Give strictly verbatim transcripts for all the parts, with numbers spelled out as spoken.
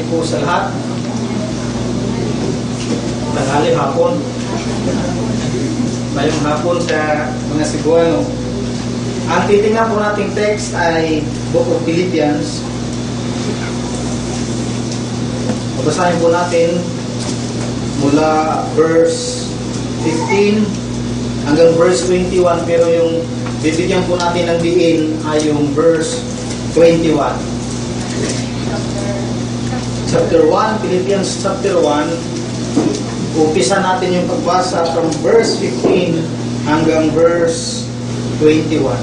po sa lahat. Tanghali hapon. Mayong hapon sa mga Cebuano. Ang titingnan po nating text ay Book of Philippians. Babasahin po natin mula verse fifteen hanggang verse twenty-one, pero yung bibigyan po natin ng diin ay yung verse twenty-one. Chapter one, Philippians chapter one. Umpisa natin yung pagbasa from verse fifteen hanggang verse twenty-one.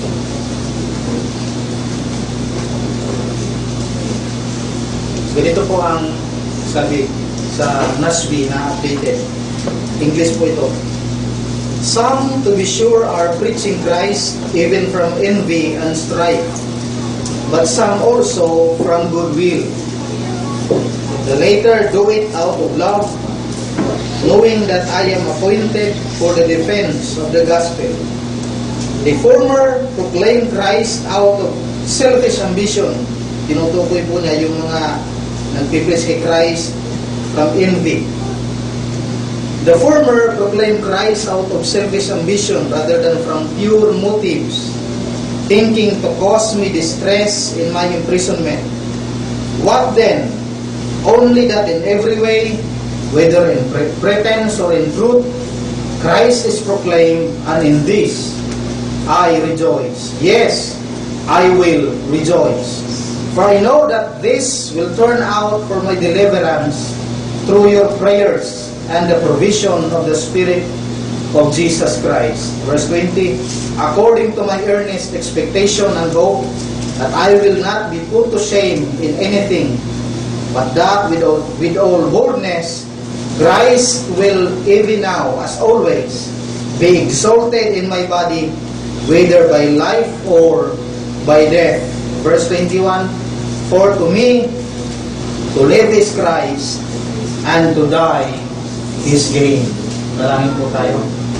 Ganito po ang sabi sa N A S B na updated. English po ito. Some, to be sure, are preaching Christ even from envy and strife, but some also from goodwill. The later do it out of love, knowing that I am appointed for the defense of the gospel. The former proclaim Christ out of selfish ambition. Tinutukoy po niya yung mga nagpipreach kay Christ from envy. The former proclaim Christ out of selfish ambition rather than from pure motives, thinking to cause me distress in my imprisonment. What then? Only that in every way, whether in pre pretense or in truth, Christ is proclaimed, and in this I rejoice. Yes, I will rejoice. For I know that this will turn out for my deliverance through your prayers and the provision of the Spirit of Jesus Christ. Verse twenty, according to my earnest expectation and hope that I will not be put to shame in anything, but that with all, with all boldness Christ will even now, as always, be exalted in my body, whether by life or by death. Verse twenty-one, for to me, to live is Christ, and to die is gain. Dalangin po tayo.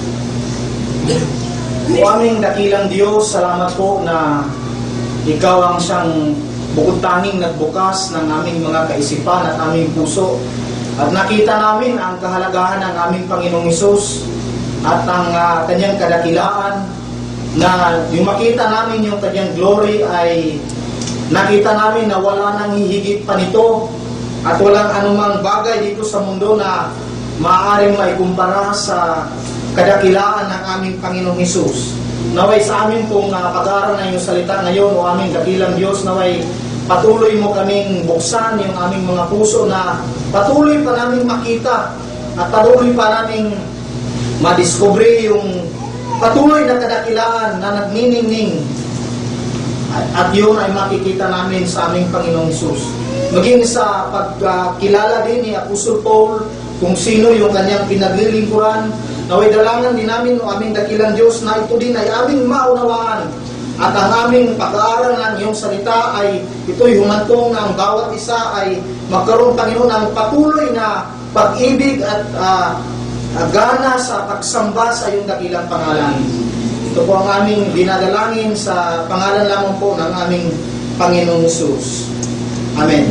O aming dakilang Diyos, salamat po na Ikaw ang siyang bukod tanging nagbukas ng aming mga kaisipan at aming puso. At nakita namin ang kahalagahan ng aming Panginoong Hesus at ang uh, Kanyang kadakilaan, na yung makita namin yung Kanyang glory ay nakita namin na wala nang hihigit pa nito at walang anumang bagay dito sa mundo na maaaring maikumpara sa kadakilaan ng aming Panginoong Hesus. Naway sa amin pong uh, pag-aaral na yung salita ngayon, o aming dakilang Diyos, naway patuloy mo kaming buksan yung aming mga puso na patuloy pa namin makita at patuloy pa namin madiscovery yung patuloy na kadakilaan na nagniningning, at, at yun ay makikita namin sa aming Panginoong Hesus. Maging sa pagkilala uh, din ni Apostle Paul kung sino yung kanyang pinaglilingkuran, naway dalangan din namin o aming dakilang Diyos na ito din ay aming maunawaan. At ang aming pag-aaral ng iyong salita ay ito'y humantong na ang bawat isa ay magkaroon, Panginoon, ng patuloy na pag-ibig at uh, gana sa pagsamba sa iyong dakilang pangalan. Ito po ang aming dinadalangin sa pangalan lamang po ng aming Panginoong Hesus. Amen.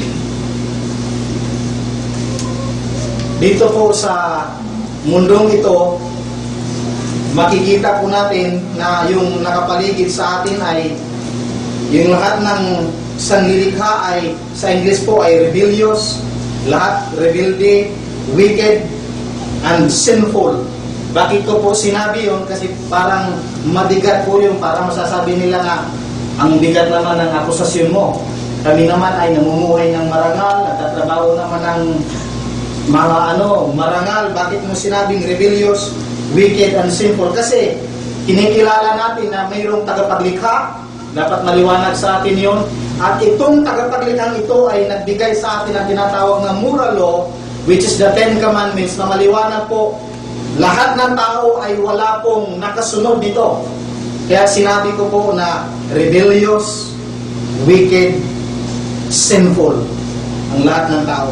Dito po sa mundong ito, makikita po natin na yung nakapaligid sa atin ay yung lahat ng sanlilikha ay sa English po ay rebellious, lahat rebelde, wicked, and sinful. Bakit ko po sinabi yun? Kasi parang mabigat po yung parang masasabi nila na ang bigat naman ng akusasyon mo. Kami naman ay namumuhay ng marangal, nagtatrabaho naman ng mga ano, marangal. Bakit mo sinabing rebellious, wicked, and sinful? Kasi kinikilala natin na mayroong tagapaglikha. Dapat maliwanag sa atin yon. At itong tagapaglikhang ito ay nagbigay sa atin ang tinatawag na moral law, which is the Ten Commandments, na maliwanag po, lahat ng tao ay wala pong nakasunod dito. Kaya sinabi ko po na rebellious, wicked, sinful ang lahat ng tao.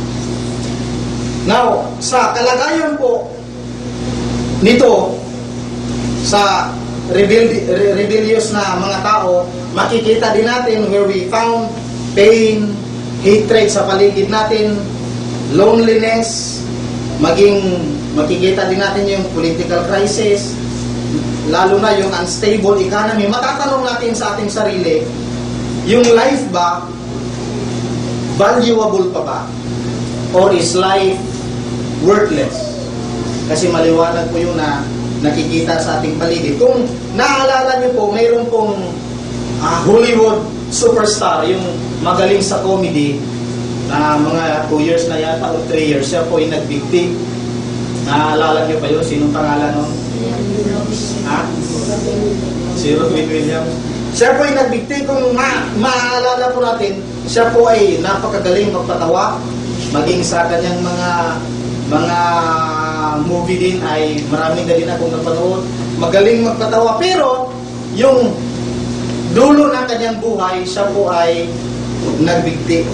Now, sa kalagayan po nito, sa rebelli rebellious na mga tao, makikita din natin where we found pain, hatred sa paligid natin, loneliness, maging makikita din natin yung political crisis, lalo na yung unstable economy. Matatanong natin sa ating sarili, yung life ba, valuable pa ba? Or is life worthless? Kasi maliwanag po yun na nakikita sa ating paligid. Kung naalala niyo po, mayroon pong uh, Hollywood superstar, yung magaling sa comedy, na mga two years na yata o three years, siya po ay nagbigti. Naalala niyo pa yun? Sinong pangalan nun? Ha? Si Robin Williams. Siya po ay nagbigti. Kung ma maaalala po natin, siya po ay napakagaling magpatawa. Maging sa kanyang mga mga movie din ay maraming na din akong napanood. Magaling magpatawa. Pero yung dulo ng kanyang buhay, siya po ay nagbigti.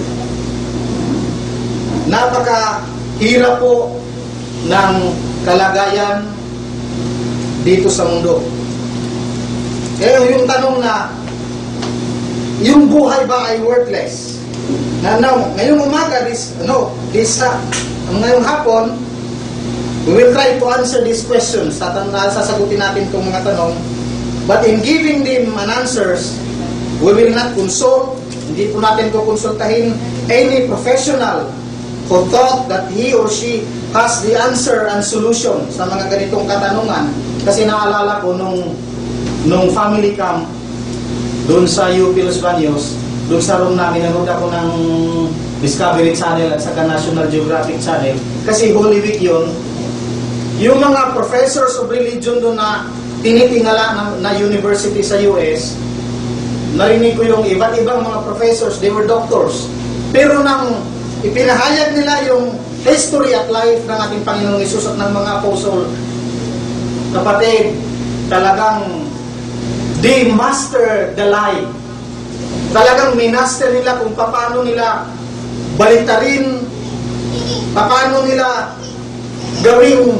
Napakahirap po ng kalagayan dito sa mundo. Eh, yung tanong na, yung buhay ba ay worthless? Na now, ngayong umaga, this, no, this, uh, ngayong hapon, we will try to answer these questions. Sasagutin natin itong mga tanong. But in giving them an answers, we will not consult, hindi po natin kukonsultahin any professional who thought that he or she has the answer and solution sa mga ganitong katanungan. Kasi naalala ko nung, nung family camp doon sa U P Los Baños, doon sa room namin, nanood ako ng Discovery Channel at saka National Geographic Channel. Kasi Holy Week yun. Yung mga professors of religion doon na tinitingala na, na university sa U S, narinig ko yung iba't ibang mga professors, they were doctors. Pero nang ipinahayag nila yung history at life ng ating Panginoong Hesus at ng mga apostle, kapatid, talagang they master the lie. Talagang minaster nila kung paano nila baliktarin, paano nila gawing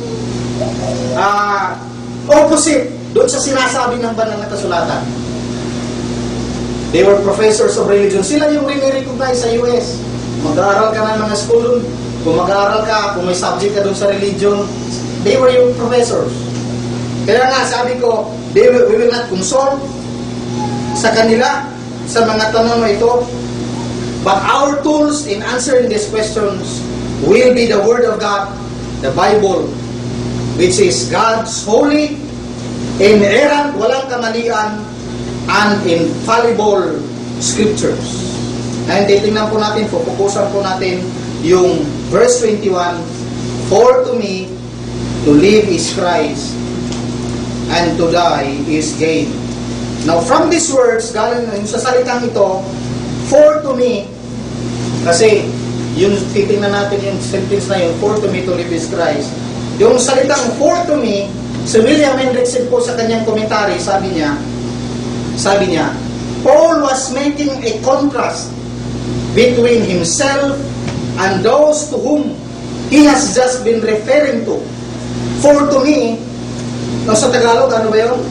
uh, opposite doon sa sinasabi ng banal na kasulatan. They were professors of religion. Sila yung rini-recognize sa U S. Mag-aaral ka ng mga school, kung mag-aaral ka, kung may subject ka doon sa religion, they were yung professors. Kaya nga, sabi ko, they will, we will not consult sa kanila, sa mga tanong na ito. But our tools in answering these questions will be the Word of God, the Bible, which is God's holy, inerrant, walang kamalian, and infallible scriptures. And titingnan po natin, pupukusan po natin yung verse twenty-one, for to me, to live is Christ, and to die is gain. Now, from these words, galing yung sa salitang ito, for to me, kasi yung titingnan natin yung sentence na yun, for to me, to live is Christ. Yung salitang for to me, si William Hendrickson po sa kanyang komentary, sabi niya, sabi niya, Paul was making a contrast between himself and those to whom he has just been referring to. For to me, no, sa Tagalog, ano ba yun?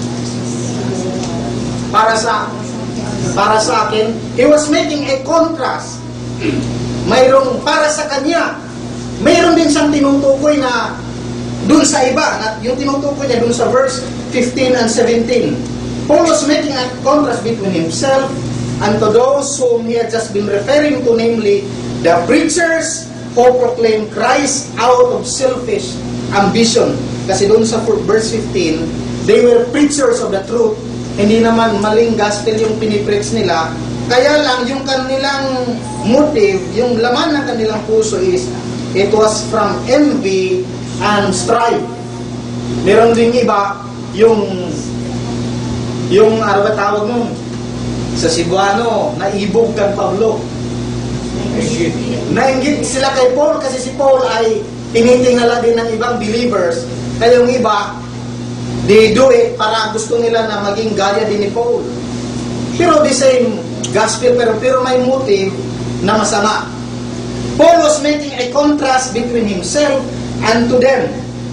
Para sa, para sa akin, he was making a contrast. Mayroong para sa kanya, mayroon din siyang tinutukoy na dun sa iba, na yung tinutukoy niya dun sa verse fifteen and seventeen. Paul was making a contrast between himself and to those whom he had just been referring to, namely, the preachers who proclaim Christ out of selfish ambition. Kasi doon sa verse fifteen, they were preachers of the truth. Hindi naman maling gospel yung pinipreach nila. Kaya lang, yung kanilang motive, yung laman ng kanilang puso is, it was from envy and strife. Meron din iba, yung yung ano ba tawag nun? Sa Cebuano, naibog kang Pablo. Nainggit sila kay Paul kasi si Paul ay tinitingala din ng ibang believers. Kaya yung iba, they do it para gusto nila na maging gaya din ni Paul. Pero the same gospel, pero, pero may motive na masama. Paul was making a contrast between himself and to them.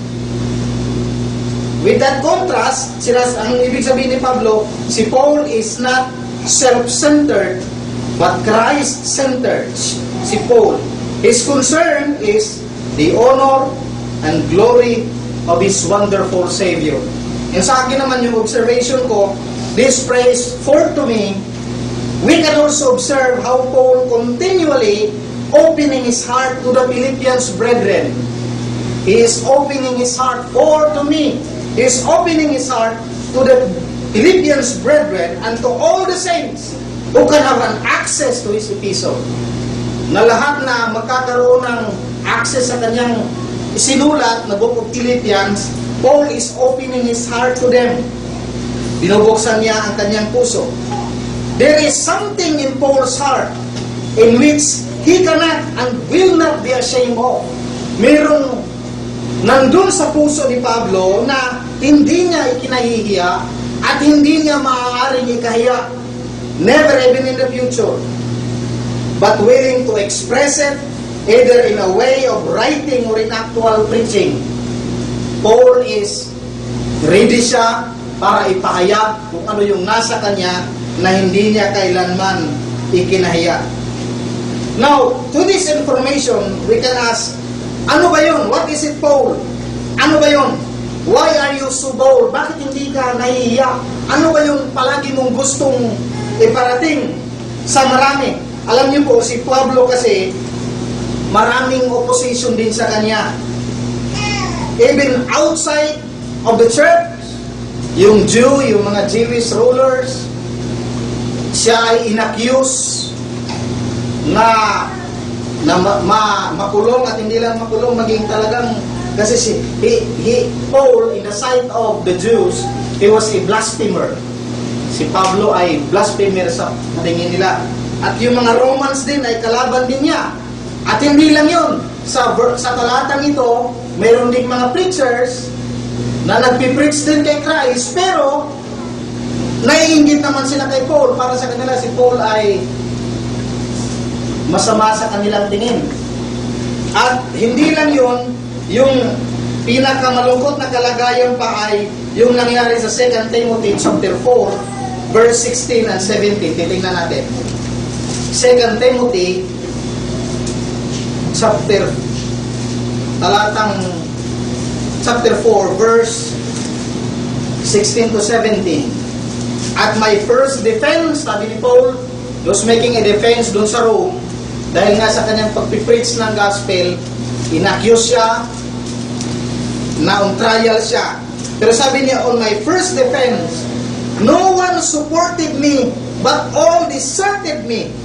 With that contrast, sila, ang ibig sabihin ni Pablo, si Paul is not self-centered, but Christ-centered si Paul. His concern is the honor and glory of His wonderful Savior. And sa akin naman yung observation ko, this praise for to me, we can also observe how Paul continually opening his heart to the Philippians brethren. He is opening his heart for to me. He is opening his heart to the Philippians brethren and to all the saints who can have an access to his epistle. Na lahat na magkakaroon ng access sa kanyang isinulat na Book of Philippians, Paul is opening his heart to them. Binubuksan niya ang kanyang puso. There is something in Paul's heart in which he cannot and will not be ashamed of. Merong nandun sa puso ni Pablo na hindi niya ikinahihiya at hindi niya maaaring ikahiya. Never even in the future. But willing to express it either in a way of writing or in actual preaching. Paul is ready siya para ipahayag kung ano yung nasa kanya na hindi niya kailanman ikinahiya. Now, to this information, we can ask, ano ba yun? What is it, Paul? Ano ba yun? Why are you so bold? Bakit hindi ka nahihiya? Ano ba yung palagi mong gustong iparating sa marami? Alam niyo po, si Pablo kasi, maraming opposition din sa kanya. Even outside of the church, yung Jew, yung mga Jewish rulers, siya ay inaccuse na, na ma, ma, makulong at hindi lang makulong, maging talagang, kasi si he, he, Paul, in the sight of the Jews, he was a blasphemer. Si Pablo ay blasphemer sa tingin nila. At yung mga Romans din ay kalaban din niya. At hindi lang yun. Sa, sa talatang ito, mayroon din mga preachers na nagpipreach din kay Christ, pero naiinggit naman sila kay Paul. Para sa kanila, si Paul ay masama sa kanilang tingin. At hindi lang yun, yung pinakamalungkot na kalagayan pa ay yung nangyari sa Second Timothy chapter four, verse sixteen and seventeen. Titingnan natin. Second Timothy chapter talatang chapter four, verse sixteen to seventeen. At my first defense, sabi ni Paul, he was making a defense doon sa Rome, dahil nga sa kanyang pagpipreach ng gospel, inaccuse siya, na on trial siya. Pero sabi niya, on my first defense, no one supported me, but all deserted me.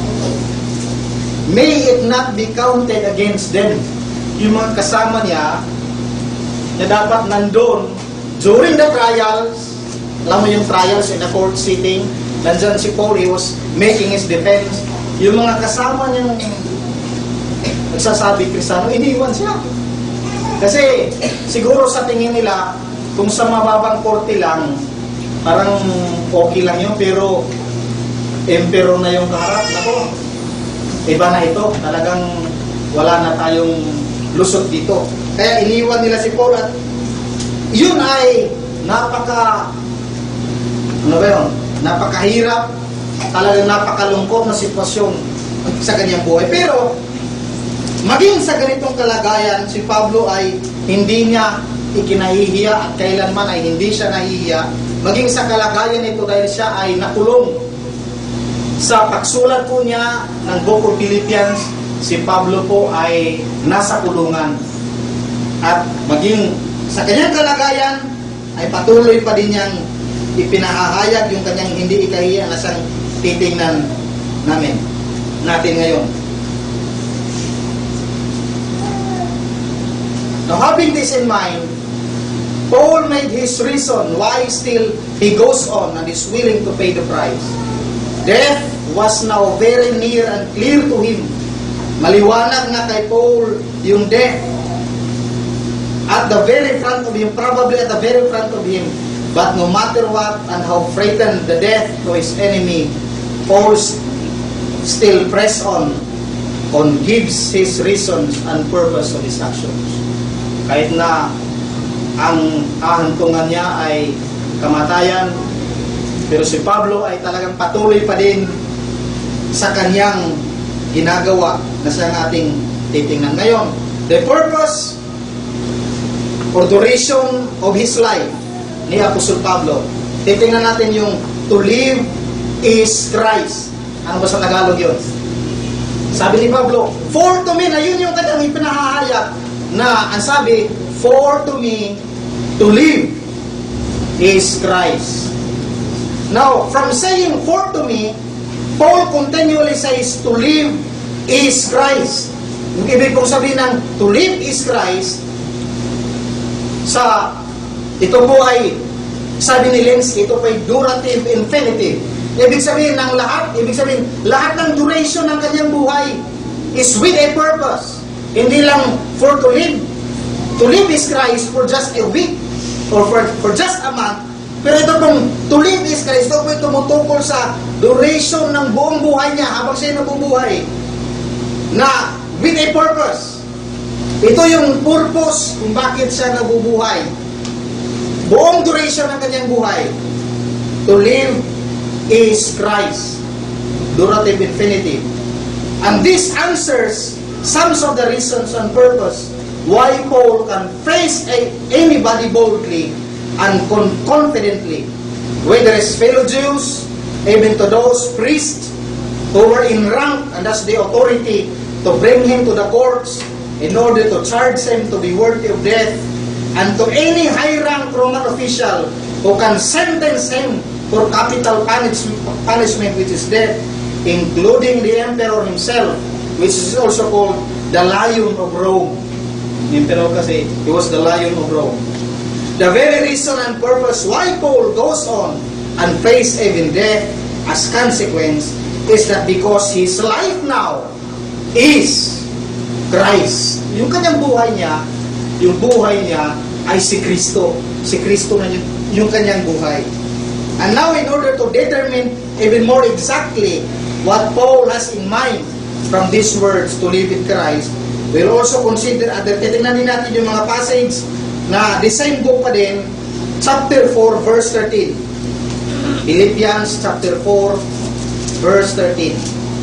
May it not be counted against them. Yung mga kasama niya, na dapat nandun, during the trials, alam mo yung trials in a court sitting, nandyan si Paul, he was making his defense. Yung mga kasama niyang nagsasabi Kristiyano, iniwan siya. Kasi siguro sa tingin nila, kung sa mababang korte lang, parang okay lang yun, pero emperor na yung kaharap. Ako, iba na ito. Talagang wala na tayong lusot dito. Kaya iniwan nila si Paul at yun ay napaka ano ba yun? Napakahirap, talagang napakalungkot na sitwasyon sa kanyang buhay. Pero maging sa ganitong kalagayan, si Pablo ay hindi niya ikinahihiya at kailanman ay hindi siya nahihiya. Maging sa kalagayan ito dahil siya ay nakulong. Sa pagsulat po niya ng Book of Philippians, si Pablo po ay nasa kulungan. At maging sa kanyang kalagayan, ay patuloy pa din niyang ipinahahayag yung kanyang hindi ikahiya na siyang titingnan namin, natin ngayon. Now, having this in mind, Paul made his reason why still he goes on and is willing to pay the price. Death was now very near and clear to him. Maliwanag na kay Paul yung death at the very front of him, probably at the very front of him. But no matter what and how frightened the death to his enemy, Paul still press on, on gives his reasons and purpose of his actions. Kahit na ang kahantungan niya ay kamatayan, pero si Pablo ay talagang patuloy pa din sa kanyang ginagawa na siyang ating titingnan ngayon. The purpose or duration of his life ni Apostle Pablo. Titingnan natin yung to live is Christ. Ano ba sa Tagalog yun? Sabi ni Pablo, for to me, na yun yung kanyang ipinahahayag na ang sabi, for to me, to live is Christ. Now, from saying for to me, Paul continually says to live is Christ. Yung ibig kong sabihin ng to live is Christ, sa ito po ay, sabi ni Lenski, ito po ay durative infinitive. Ibig sabihin ng lahat, ibig sabihin, lahat ng duration ng kanyang buhay is with a purpose. Hindi lang for to live. To live is Christ for just a week or for, for just a month. Pero ito pong to live is Christ, ito po ay tumutukol sa duration ng buong buhay niya habang siya nabubuhay na with a purpose. Ito yung purpose kung bakit siya nabubuhay. Buong duration ng kanyang buhay. To live is Christ. Durative infinitive. And this answers some of the reasons and purpose why Paul can face a, anybody boldly and con confidently, whether it's fellow Jews, even to those priests who were in rank and thus the authority to bring him to the courts in order to charge him to be worthy of death, and to any high-rank Roman official who can sentence him for capital punishment, which is death, including the emperor himself, which is also called the Lion of Rome. The emperor kasi, he was the Lion of Rome. The very reason and purpose why Paul goes on and face even death as consequence is that because his life now is Christ. Yung kanyang buhay niya, yung buhay niya ay si Kristo. Si Kristo na yung, yung kanyang buhay. And now in order to determine even more exactly what Paul has in mind from these words to live in Christ, we'll also consider, at titingnan din natin yung mga passage na the same book pa din, chapter four, verse thirteen. Philippians chapter four, verse thirteen.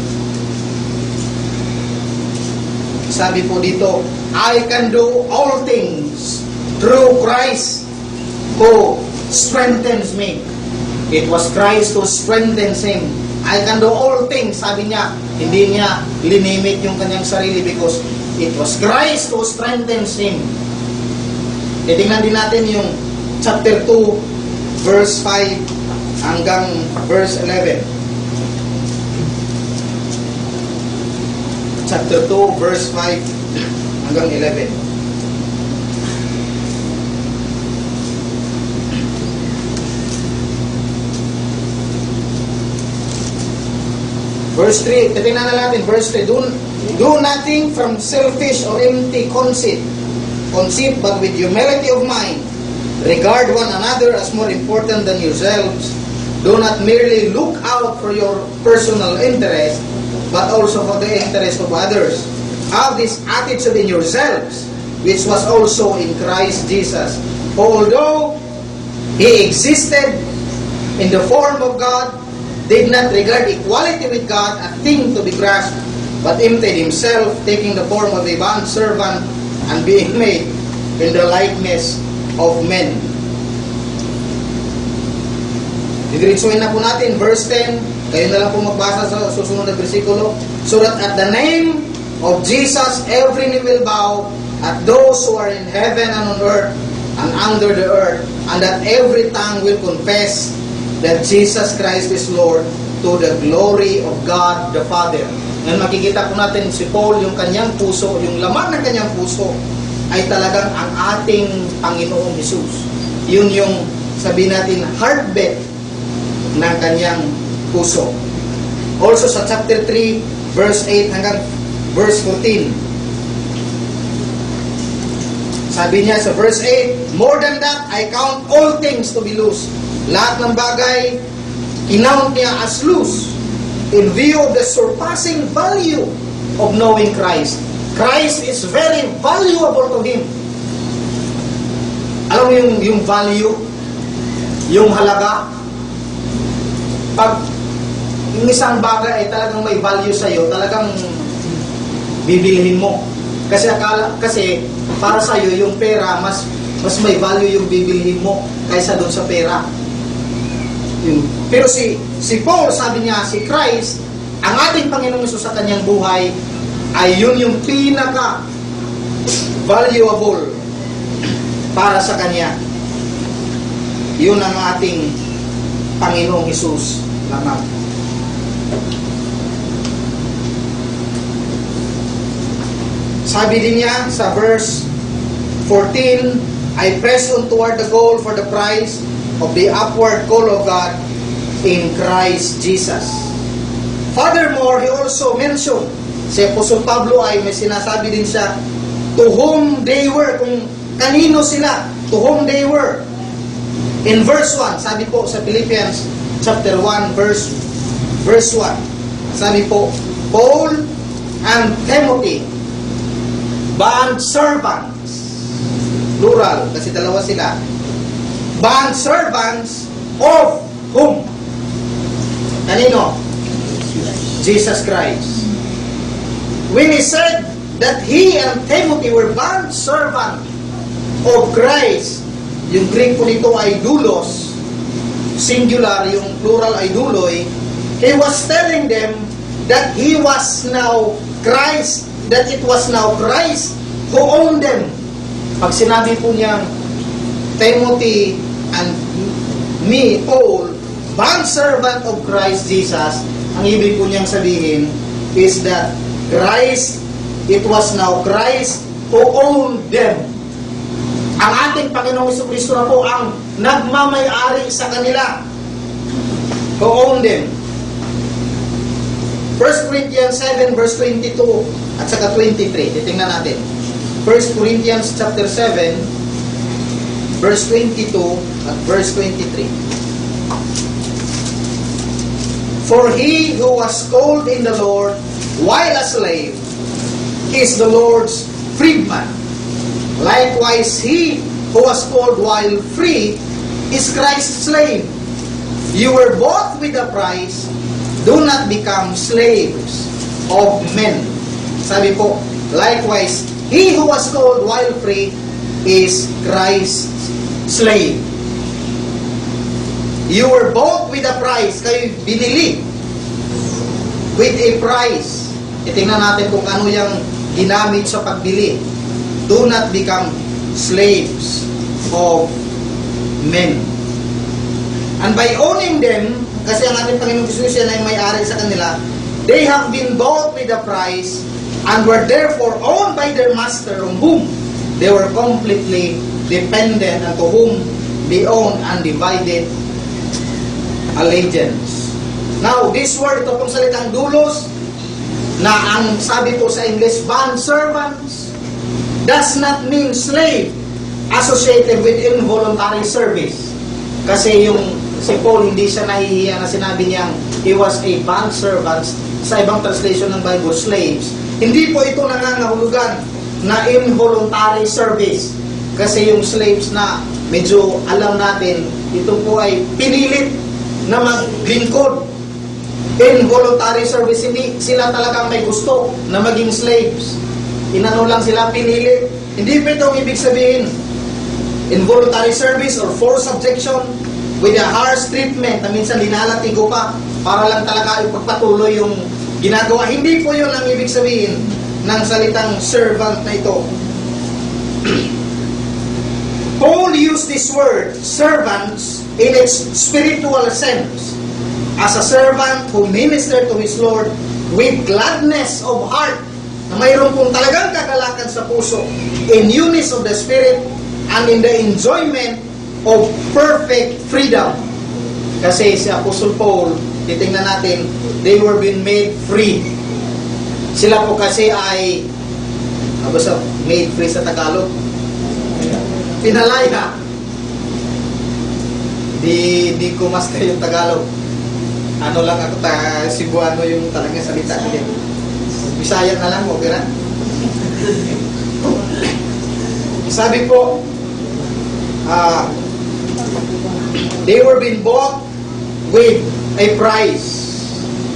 Sabi po dito, I can do all things through Christ who strengthens me. It was Christ who strengthens him. I can do all things. Sabi niya, hindi niya linimit yung kanyang sarili because it was Christ who strengthens him. Titingnan din natin yung chapter two, verse five hanggang verse eleven. Chapter two, verse five hanggang eleven. Verse three, titingnan na natin, verse three. Do, do nothing from selfish or empty conceit, conceit, but with humility of mind, regard one another as more important than yourselves. Do not merely look out for your personal interest, but also for the interest of others. Have this attitude in yourselves, which was also in Christ Jesus. Although he existed in the form of God, did not regard equality with God a thing to be grasped, but emptied himself, taking the form of a bond servant, and being made in the likeness of men. Didiretsuhin na po natin, verse ten. Kayo na lang po magbasa sa susunod na versikulo. So that at the name of Jesus, every knee will bow, at those who are in heaven and on earth and under the earth, and that every tongue will confess that Jesus Christ is Lord, to the glory of God the Father. Ngayon makikita po natin si Paul, yung kanyang puso, yung laman ng kanyang puso, ay talagang ang ating Panginoong Jesus. Yun yung sabihin natin heartbeat ng kanyang puso. Also sa chapter three, verse eight hanggang verse fourteen. Sabi niya sa verse eight, more than that, I count all things to be loose. Lahat ng bagay, kinount niya as loose in view of the surpassing value of knowing Christ. Christ is very valuable to him. Alam mo yung, yung value, yung halaga. Pag yung isang bagay ay talagang may value sa'yo, talagang bibilhin mo. Kasi akala, kasi para sa'yo yung pera, mas mas may value yung bibilhin mo kaysa doon sa pera. Yung, pero si si Paul, sabi niya, si Christ, ang ating Panginoong Hesus sa kanyang buhay, ay yun yung pinaka valuable para sa kanya. Yun ang ating Panginoong Hesus lamang. Sabi din niya sa verse fourteen, I press on toward the goal for the prize of the upward call of God in Christ Jesus. Furthermore, he also mentioned, si Apostol Pablo ay may sinasabi din siya, to whom they were, kung kanino sila, to whom they were. In verse one, sabi po sa Philippians chapter one, verse verse one, sabi po, Paul and Timothy, bond servants, plural, kasi dalawa sila, bond servants of whom? Kanino? Jesus Christ. When he said that he and Timothy were bond servants of Christ, yung Greek po nito ay doulos, singular, yung plural ay douloy, he was telling them that he was now Christ, that it was now Christ who owned them. Pag sinabi po niyang Timothy and me, Paul, bondservant of Christ Jesus, ang ibig po niyang sabihin is that Christ, it was now Christ who owned them. Ang ating Panginoong Jesucristo na po ang nagmamay-ari sa kanila, who owned them. First Corinthians seven verse twenty-two at saka twenty-three. Titingnan natin. First Corinthians chapter seven verse twenty-two at verse twenty-three. For he who was called in the Lord while a slave is the Lord's freedman. Likewise, he who was called while free is Christ's slave. You were bought with a price. Do not become slaves of men. Sabi po, likewise, he who was called while free is Christ's slave. You were bought with a price. Kayo binili with a price. Itingnan natin kung ano yung ginamit sa pagbili. Do not become slaves of men. And by owning them, kasi ang ating Panginoong Jesus yan ay may-ari sa kanila, they have been bought with a price and were therefore owned by their master, on whom they were completely dependent and to whom they own undivided allegiance. Now, this word, ito pong salitang doulos, na ang sabi po sa English, bond servants, does not mean slave associated with involuntary service. Kasi yung si Paul, hindi siya nahihiya na sinabi niyang he was a bond servant. Sa ibang translation ng Bible, slaves. Hindi po ito nangangahulugan na involuntary service. Kasi yung slaves na medyo alam natin, ito po ay pinilit na maglingkod. Involuntary service, hindi sila talagang may gusto na maging slaves. Inano lang sila, pinilit. Hindi po ito ang ibig sabihin. Involuntary service or forced subjection with a harsh treatment na minsan linalatigo pa para lang talaga ipagpatuloy yung ginagawa. Hindi po yun ang ibig sabihin ng salitang servant na ito. Paul used this word, servants, in its spiritual sense, as a servant who ministered to his Lord with gladness of heart, na mayroon pong talagang kagalakan sa puso, in newness of the Spirit, and in the enjoyment of perfect freedom. Kasi si Apostle Paul, titingnan natin, they were being made free. Sila po kasi ay, ano sa made free sa Tagalog? Pinalaya. Di, di ko mas kayo Tagalog. Ano lang ako, ta, Cebuano yung talagang salita. Bisaya na lang, okay na? Sabi po, uh, they were being bought with a price.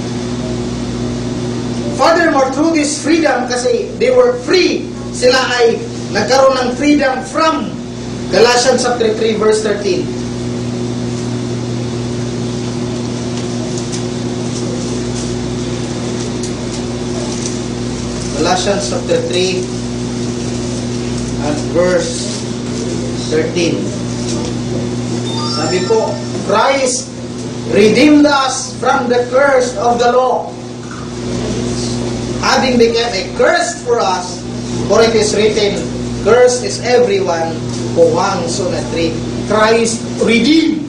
Furthermore, through this freedom, kasi they were free, sila ay nagkaroon ng freedom from Galatians chapter three, verse thirteen. Galatians chapter three at verse thirteen. Sabi po, Christ redeemed us from the curse of the law, having become a curse for us, for it is written, cursed is everyone who hangs on a tree. Christ redeemed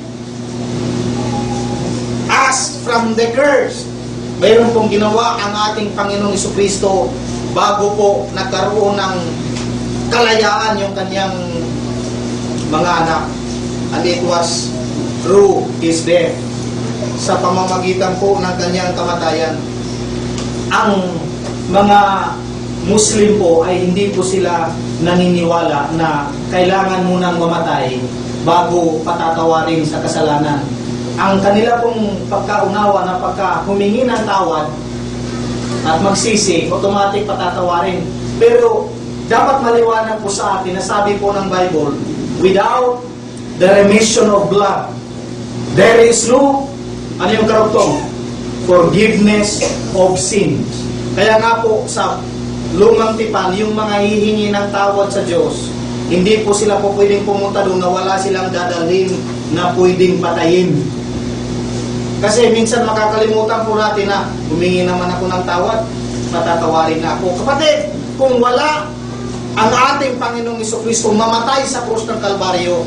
us from the curse. Mayroon pong ginawa ang ating Panginoong Jesucristo bago po nagkaroon ng kalayaan yung kanyang mga anak. And it was through His death. Sa pamamagitan po ng kanyang kamatayan. Ang mga Muslim po ay hindi po sila naniniwala na kailangan munang mamatay bago patatawarin sa kasalanan. Ang kanila pong pagkaunawa na pagka humingi ng tawad at magsisi, automatic patatawarin. Pero dapat maliwanag po sa atin na sabi po ng Bible, without the remission of blood, there is no, ano yung karugtong? Forgiveness of sins. Kaya nga po sa lumang tipan, yung mga hihingi ng tawad sa Diyos, hindi po sila po pwedeng pumunta doon na wala silang dadalhin na pwedeng patayin. Kasi minsan makakalimutan po natin na humingi naman ako ng tawad, patatawarin na ako. Kapatid, kung wala ang ating Panginoong Jesucristo mamatay sa krus ng Kalbaryo,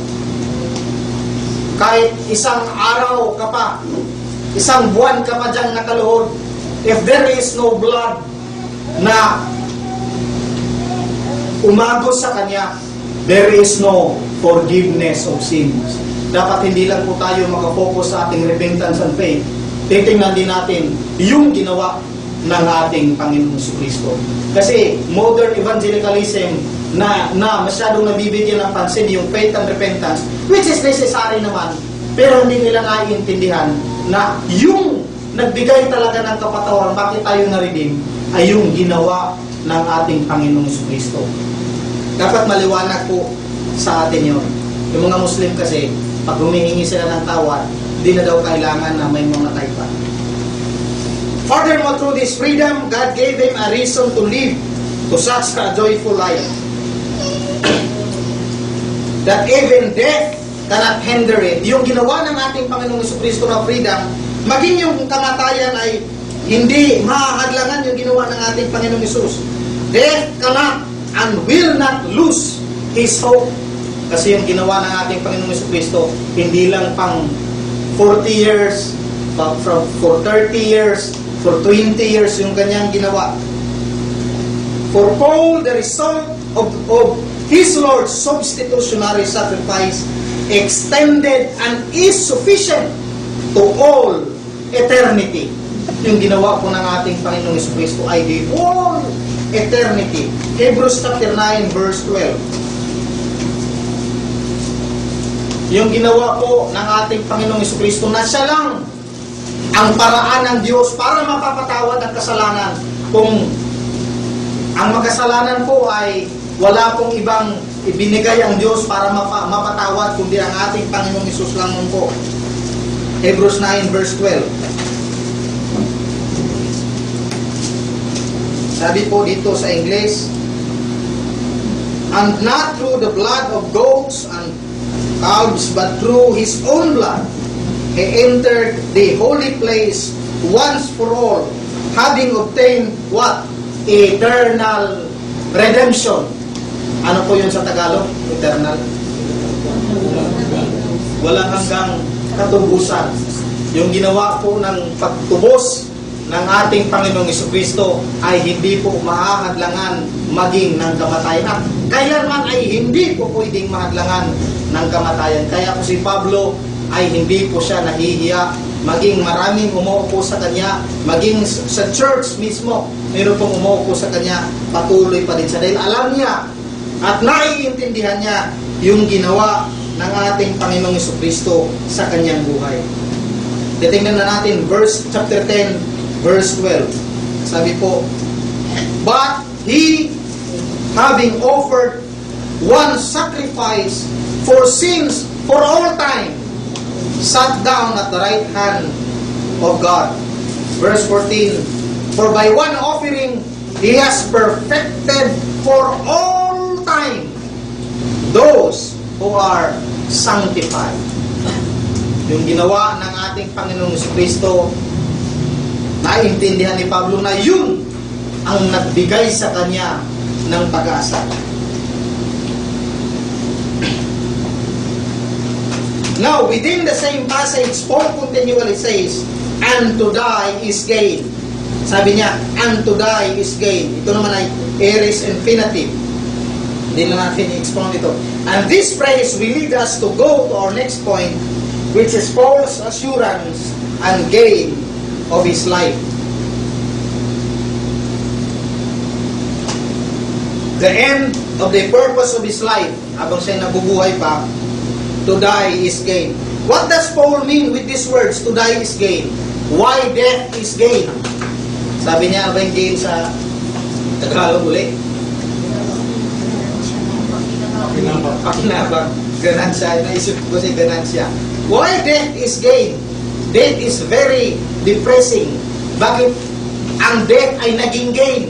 kahit isang araw ka pa, isang buwan ka pa dyan nakaluhod, if there is no blood na umagos sa Kanya, there is no forgiveness of sins. Dapat hindi lang po tayo makafocus sa ating repentance and faith. Titingnan din natin yung ginawa ng ating Panginoong Jesucristo. Kasi modern evangelicalism na, na masyadong nabibigyan ng pansin yung faith and repentance, which is necessary naman, pero hindi nila naiintindihan na yung nagbigay talaga ng kapatawaran, bakit tayo na-redeem, ay yung ginawa ng ating Panginoong Jesucristo. Dapat maliwanag po sa atin yun. Yung mga Muslim kasi, pag humihingi sila ng tawad, hindi na daw kailangan na may mamatay pa. Furthermore, through this freedom, God gave them a reason to live to such a joyful life that even death cannot hinder it. Yung ginawa ng ating Panginoong Jesucristo na freedom, maging yung kamatayan ay hindi mahahadlangan yung ginawa ng ating Panginoong Jesus. Death cannot and will not lose His hope. Kasi yung ginawa ng ating Panginoong Jesucristo, hindi lang pang forty years, but from, for thirty years, for twenty years yung kanyang ginawa. For all the result of, of His Lord's substitutionary sacrifice extended and is sufficient to all eternity. Yung ginawa po ng ating Panginoong Jesucristo ay the whole eternity. Hebrews chapter nine verse twelve. Yung ginawa po ng ating Panginoong Jesucristo na siya lang ang paraan ng Diyos para mapapatawad ang kasalanan. Kung ang makasalanan po ay wala pong ibang ibinigay ang Diyos para mapa, mapatawad, kundi ang ating Panginoong Hesus lang po. Hebrews nine verse twelve. Sabi po dito sa English, and not through the blood of goats and calves, but through His own blood, He entered the holy place once for all, having obtained what? Eternal redemption. Ano po yun sa Tagalog? Eternal? Walang hanggang katubusan. Yung ginawa po ng pagtubos ng ating Panginoong Jesucristo ay hindi po mahahadlangan maging ng kamatayan. At kaya man ay hindi po pwedeng mahadlangan ng kamatayan. Kaya po si Pablo ay hindi po siya nahihiya maging maraming umuupo sa kanya, maging sa church mismo meron pong umuupo sa kanya, patuloy pa din siya dahil alam niya at naiintindihan niya yung ginawa ng ating Panginoong Jesucristo sa kanyang buhay. Titingnan na natin verse chapter ten verse twelve. Sabi po, but he, having offered one sacrifice for sins for all time, sat down at the right hand of God. Verse fourteen, for by one offering, he has perfected for all time those who are sanctified. Yung ginawa ng ating Panginoong Kristo, naiintindihan ni Pablo na yun ang nagbigay sa kanya ng pag-asa. Now, within the same passage, Paul continually says, and to die is gain. Sabi niya, and to die is gain. Ito naman ay aorist infinitive. Hindi na natin i-explain ito. And this phrase will lead us to go to our next point, which is Paul's assurance and gain of his life. The end of the purpose of his life, habang siya nabubuhay pa, to die is gain. What does Paul mean with these words, to die is gain? Why death is gain? Sabi niya, ba yung gain sa Tagalog ulit? Pakinabang. Ganansya. Naisip ko si ganansya. Why death is gain? Death is very depressing. Bakit ang death ay naging gain?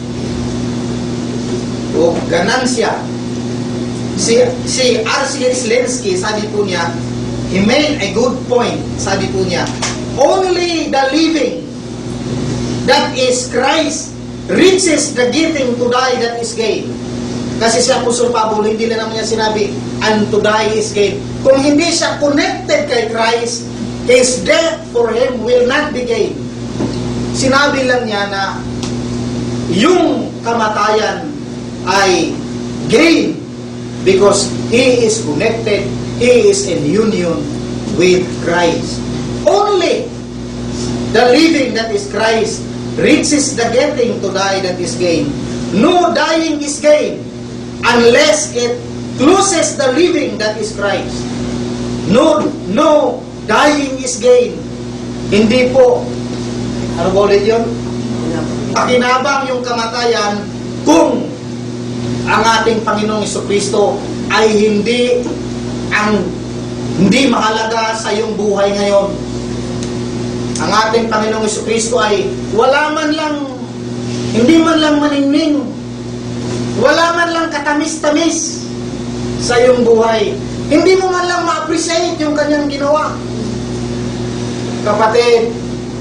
O ganansya. Si, si R C Zelensky, sabi po niya, he made a good point. Sabi po niya, only the living, that is Christ, reaches the getting to die that is gain. Kasi si Apostol Pablo, hindi na naman niya sinabi, and to die is gain. Kung hindi siya connected kay Christ, his death for him will not be gain. Sinabi lang niya na yung kamatayan ay gain because he is connected, he is in union with Christ. Only the living that is Christ reaches the getting to die that is gain. No dying is gain unless it closes the living that is Christ. No, no dying is gain. Hindi po, ano ba ulit yun? Pakinabang yung kamatayan kung ang ating Panginoong Jesucristo ay hindi ang hindi mahalaga sa iyong buhay ngayon. Ang ating Panginoong Jesucristo ay wala man lang, hindi man lang maningning, wala man lang katamis-tamis sa iyong buhay. Hindi mo man lang ma-appreciate yung kanyang ginawa. Kapatid,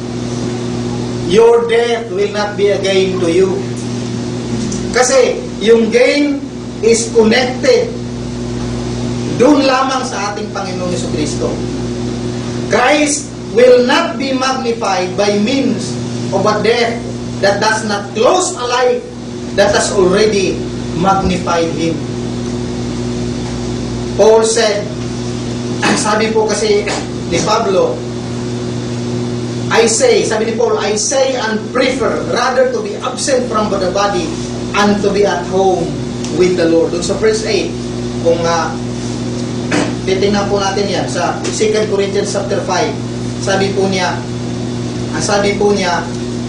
your death will not be a gain to you. Kasi yung gain is connected doon lamang sa ating Panginoong Jesucristo. Christ will not be magnified by means of a death that does not close a life that has already magnified Him. Paul said, sabi po kasi ni Pablo, I say, sabi ni Paul, I say and prefer rather to be absent from the body and to be at home with the Lord. Doon sa verse eight, kung uh, titingnan po natin yan, sa Second Corinthians chapter five, sabi po niya, ang sabi po niya,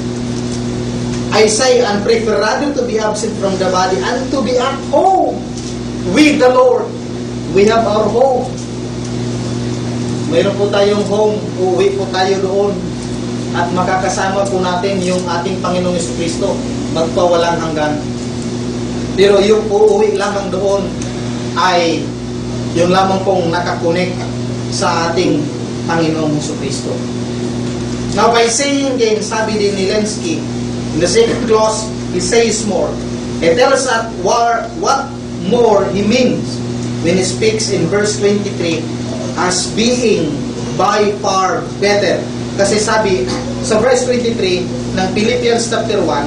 I say and prefer rather to be absent from the body and to be at home with the Lord. We have our home. Mayroon po tayong home, uuwi po tayo doon at makakasama po natin yung ating Panginoong Jesucristo magpawalang hanggan. Pero yung uuwi lamang doon ay yung lamang pong nakakonect sa ating Panginoong Jesucristo. Now by saying again, sabi din ni Zelensky, in the second clause, he says more. He tells us what, what more he means when he speaks in verse twenty-three as being by far better. Kasi sabi sa verse twenty-three ng Philippians chapter one,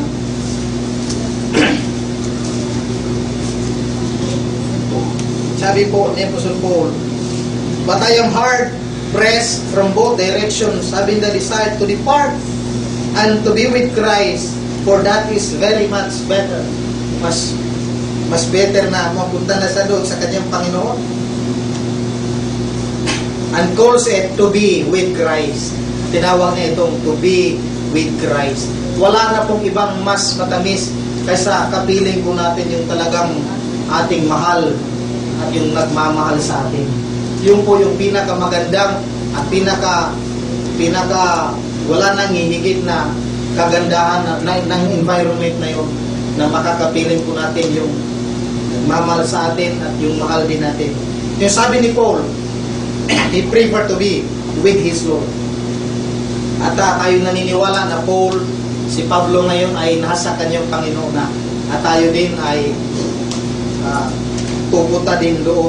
sabi po ni Apostle Paul, but I am hard pressed from both directions, having the desire to depart and to be with Christ, for that is very much better. Mas mas better na mapunta na sa doon sa kanyang Panginoon. And calls it to be with Christ. Tinawag niya itong to be with Christ. wala na pong ibang mas matamis kaysa kapiling po natin yung talagang ating mahal at yung nagmamahal sa atin. Yung po yung pinakamagandang at pinaka pinaka wala nang hihigit na kagandahan na, na, ng environment na yun, na makakapiling po natin yung nagmamahal sa atin at yung mahal din natin. Yung sabi ni Paul, he preferred to be with his Lord. At uh, tayo naniniwala na Paul, si Pablo ngayon ay nasa kanyang Panginoon na, at tayo din ay uh, pupunta din doon.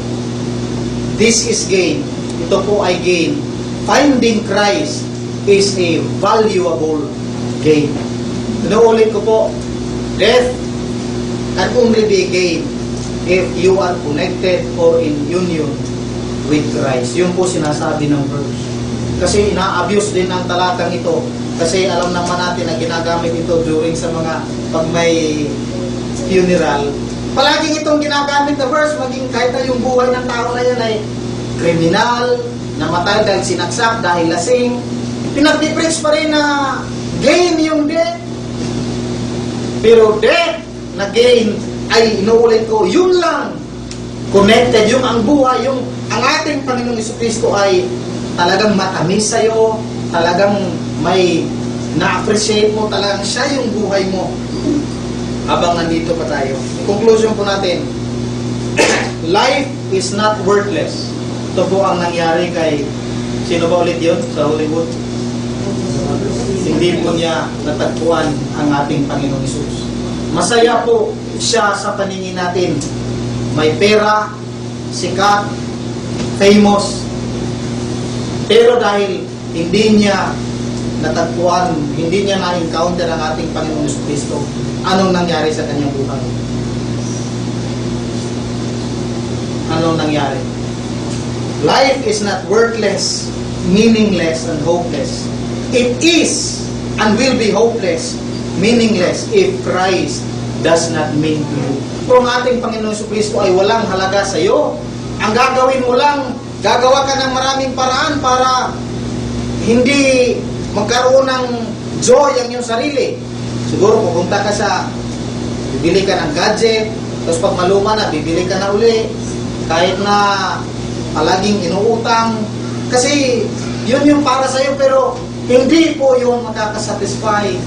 This is gain. Ito po ay gain. Finding Christ is a valuable gain. Inuulit ko po, death can only be gain if you are connected or in union with Christ. Yun po sinasabi ng verse. Kasi ina-abuse din ang talatang ito. Kasi alam naman natin na ginagamit ito during sa mga pag may funeral. Palaging itong ginagamit na verse, maging kahit na yung buhay ng tao na yan ay kriminal, namatay dahil sinaksak, dahil lasing, pinagpipreach pa rin na gain yung death. Pero death na gain ay inuulit ko, yun lang connected, yung ang buhay, yung ang ating Panginoong Jesucristo ay talagang matamis sa'yo, talagang may na-appreciate mo, talagang siya yung buhay mo habang nandito pa tayo. Conclusion po natin, life is not worthless. Ito po ang nangyari kay, sino ba ulit yun sa Hollywood? Hindi po niya natagpuan ang ating Panginoong Hesus. Masaya po siya sa paningin natin. May pera, sikat, famous. Pero dahil hindi niya natagpuan, hindi niya na-encounter ang ating Panginoong Jesucristo, anong nangyari sa kanyang buhay? Anong nangyari? Life is not worthless, meaningless, and hopeless. It is and will be hopeless, meaningless if Christ does not mean to you. Kung ating Panginoong Jesucristo ay walang halaga sa iyo, ang gagawin mo lang, gagawa ka ng maraming paraan para hindi magkaroon ng joy ang iyong sarili. Siguro pupunta ka sa, bibili ka ng gadget, tapos pag maluma na, bibili ka na uli, kahit na palaging inuutang. Kasi yun yung para sa iyo, pero hindi po yun makakasatisfy.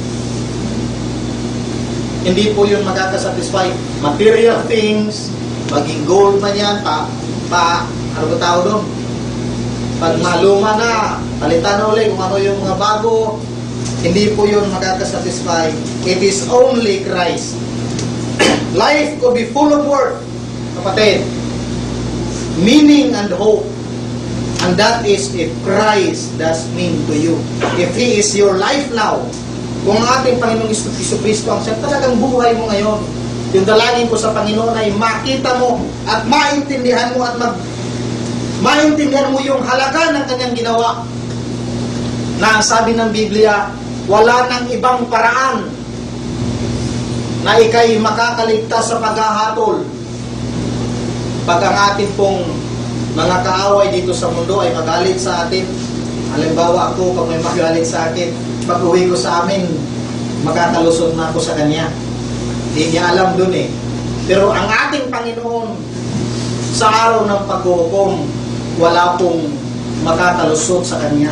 Hindi po yun makakasatisfy. Material things, maging gold man yan, pa, pa, ano ba tawag doon? Pag maluma na, palitan ulit kung ano yung mga bago, hindi po yun makakasatisfy. It is only Christ. Life could be full of work, kapatid, meaning and hope. And that is if Christ does mean to you. If He is your life now. Kung ang ating Panginoong Jesucristo ang siya talagang buhay mo ngayon, yung dalangin ko sa Panginoon ay makita mo at maintindihan mo at mag maintindihan mo yung halaga ng kanyang ginawa. Na ang sabi ng Biblia, wala nang ibang paraan na ikay makakaligtas sa paghahatol. Pag ang ating pong mga kaaway dito sa mundo ay magalit sa atin, halimbawa ako, pag may magalit sa akin, pag uwi ko sa amin, makakalusot na ako sa kanya. Hindi niya alam dun eh. Pero ang ating Panginoon, sa araw ng paghuhukom, wala pong makakalusot sa kanya.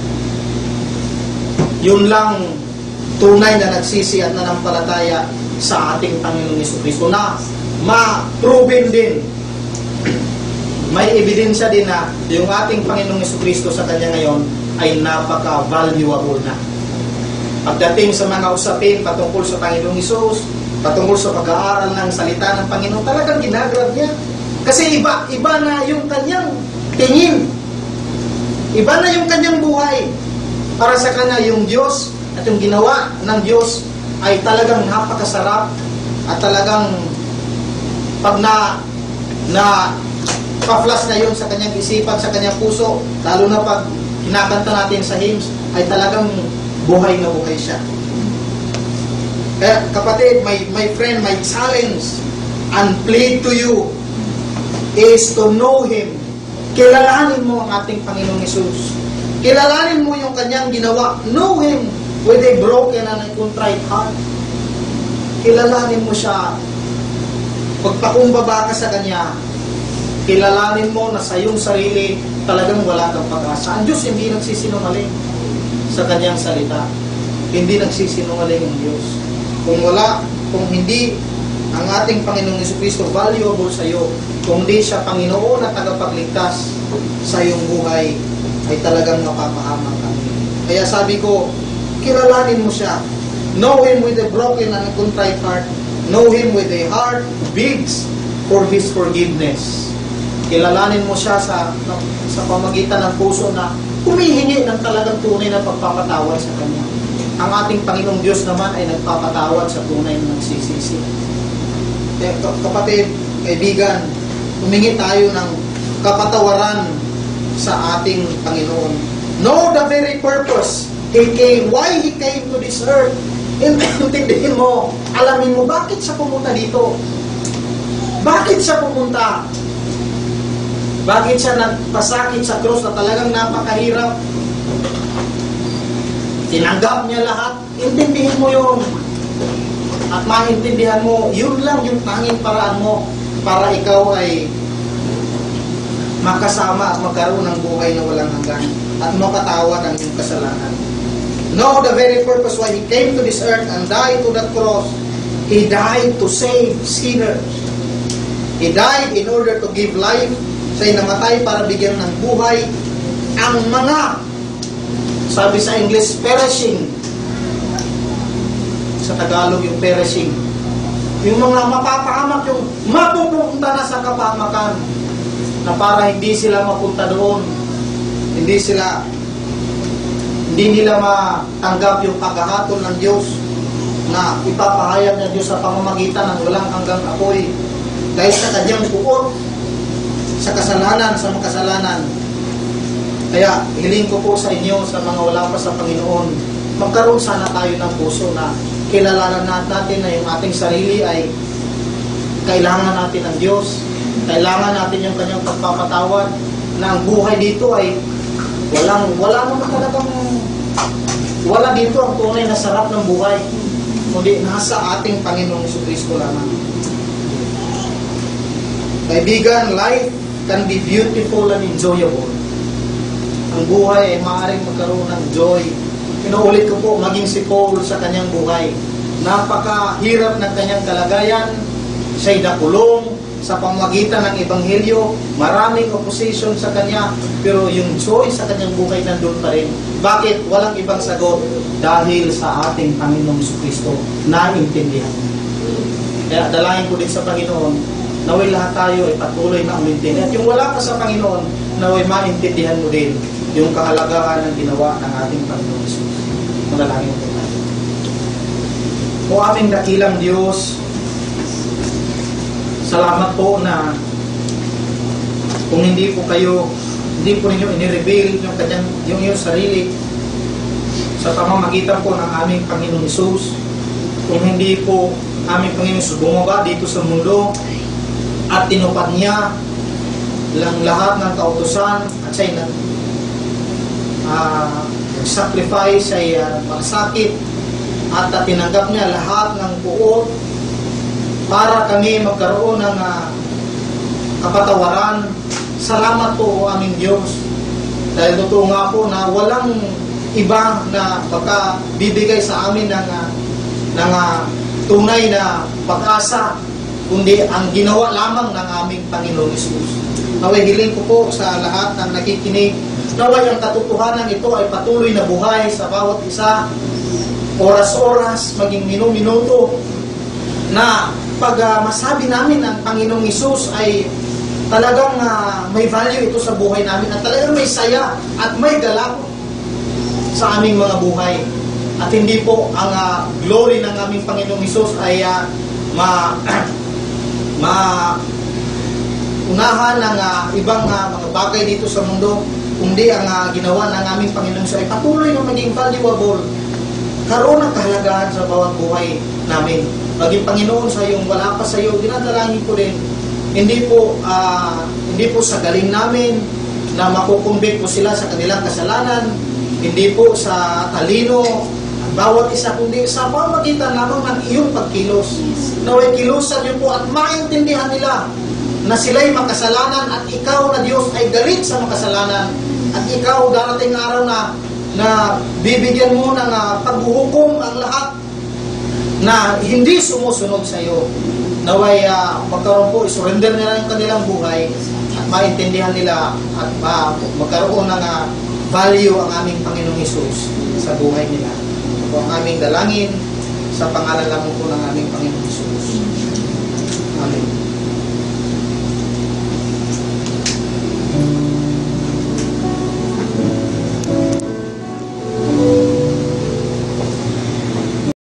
Yun lang tunay na nagsisi at nanampalataya sa ating Panginoong Jesucristo na ma-proven din. May ebidensya din na yung ating Panginoong Jesucristo sa kanya ngayon ay napaka-valuable na. Pagdating sa mga usapin patungkol sa Panginoong Hesus, patungkol sa pag-aaral ng salita ng Panginoon, talagang ginagrab niya. Kasi iba, iba na yung kanyang tingin. Iba na yung kanyang buhay. Para sa kanya, yung Diyos at yung ginawa ng Diyos ay talagang napakasarap at talagang pag na na pa-flash na yun sa kanyang isipan, sa kanyang puso, lalo na pag kinakanta natin sa hymns, ay talagang buhay na buhay siya. Kaya kapatid, my, my friend, my challenge and plea to you is to know Him. Kilalanin mo ang ating Panginoong Hesus. Kilalanin mo yung kanyang ginawa. Know Him. with a broken and a contrite heart. Kilalanin mo siya. Pagpakumbaba ka sa Kanya, kilalanin mo na sa iyong sarili talagang wala kang pag-asa. Ang Diyos hindi nagsisinungaling sa Kanyang salita. Hindi nagsisinungaling ang Diyos. Kung wala, kung hindi ang ating Panginoong Jesucristo valuable sa iyo, kung hindi siya Panginoon at tagapagligtas sa iyong buhay, ay talagang mapapahamak ka. Kaya sabi ko, kilalanin mo siya. Know Him with a broken and a contrite heart. Know Him with a heart begs for His forgiveness. Kilalanin mo siya sa sa pamagitan ng puso na humihingi ng talagang tunay na pagpapatawad sa Kanya. Ang ating Panginoong Diyos naman ay nagpapatawad sa tunay na nagsisisi. Kaya kapatid, kaibigan, humingi tayo ng kapatawaran sa ating Panginoon. Know the very purpose He came, why He came to this earth. Intindihin mo, alamin mo, bakit siya pumunta dito? Bakit siya pumunta? Bakit siya nagpasakit sa krus na talagang napakahirap? Tinanggap niya lahat. Intindihin mo yun. At maintindihan mo, yun lang yung tanging paraan mo para ikaw ay makasama at magkaroon ng buhay na walang hanggan at makatawad ang iyong kasalanan. Know the very purpose why He came to this earth and died to that cross. He died to save sinners. He died in order to give life. Siya'y namatay para bigyan ng buhay ang mga, sabi sa English, perishing. Sa Tagalog yung perishing. Yung mga mapapahamak, yung mapupunta na sa kapahamakan, na para hindi sila mapunta doon. Hindi sila Hindi nila matanggap yung paghahatol ng Diyos na ipapahayag ng Diyos sa pamamagitan ng walang hanggang apoy dahil sa Kanyang puot sa kasalanan, sa mga kasalanan. Kaya hiling ko po sa inyo, sa mga wala pa sa Panginoon, magkaroon sana tayo ng puso na kilalanan natin na yung ating sarili ay kailangan natin ng Diyos, kailangan natin yung Kanyang pagpapatawad, na ang buhay dito ay Walang, wala naman talagang, wala dito ang tunay na sarap ng buhay, kundi nasa ating Panginoong Jesucristo lamang. Kaibigan, life can be beautiful and enjoyable. Ang buhay ay maaaring magkaroon ng joy. Inuulit ko po, maging si Paul sa kanyang buhay. Napakahirap ng kanyang kalagayan, siya'y nakulong, sa pamagitan ng Ebanghelyo, maraming opposition sa kanya, pero yung joy sa kanyang buhay nandun pa rin. Bakit? Walang ibang sagot. Dahil sa ating Panginoong Jesucristo, naintindihan. Kaya dalangin ko din sa Panginoon, naway lahat tayo ay patuloy na umintindihan. At yung wala pa sa Panginoon, naway maintindihan mo din yung kahalagahan ng ginawa ng ating Panginoong Jesus. Manalangin po tayo. O aming dakilang Diyos, salamat po na kung hindi po kayo, hindi po ninyo inireveal yung, kanyang, yung iyong sarili sa pamamagitan po ng aming Panginoong Hesus, kung hindi po aming Panginoong Hesus bumaba dito sa mundo at tinupad niya lang lahat ng kautusan at siya'y nag uh, sacrifice, siya'y uh, magsakit at uh, tinanggap niya lahat ng puot para kami magkaroon ng uh, kapatawaran. Salamat po aming Diyos. Dahil totoo nga po na walang iba na baka bibigay sa amin ng, uh, ng uh, tunay na pag-asa, kundi ang ginawa lamang ng aming Panginoong Hesus. Naway hiling ko po sa lahat ng nakikinig, naway ang katotohanan ito ay patuloy na buhay sa bawat isa, oras-oras, maging minu-minuto, na pag uh, masabi namin ang Panginoong Hesus ay talagang uh, may value ito sa buhay namin at talagang may saya at may galak sa aming mga buhay. At hindi po ang uh, glory ng aming Panginoong Hesus ay uh, ma, ma unahan ng uh, ibang uh, mga bagay dito sa mundo, kundi ang uh, ginawa ng aming Panginoong Hesus ay patuloy na maging valuable, karoon ng kahalagahan sa bawat buhay namin. Maging Panginoon sa iyong wala pa sa iyo, dinadalangin ko din, hindi po uh, hindi po sa galing namin na makukumbik po sila sa kanilang kasalanan, hindi po sa talino, bawat isa, kundi sa pamagitan lamang ng iyong pagkilos. Naway kilusan niyo po at maintindihan nila na sila'y makasalanan at ikaw na Diyos ay galit sa makasalanan at ikaw darating na araw na na bibigyan mo ng uh, paghuhukom ang lahat na hindi sumusunod sa iyo. Naway uh, magkaroon po, surrender nila yung kanilang buhay at maintindihan nila at uh, magkaroon ng uh, value ang aming Panginoong Hesus sa buhay nila. Ito po ang aming dalangin sa pangalan lamang po ng aming Panginoong Hesus. Amen.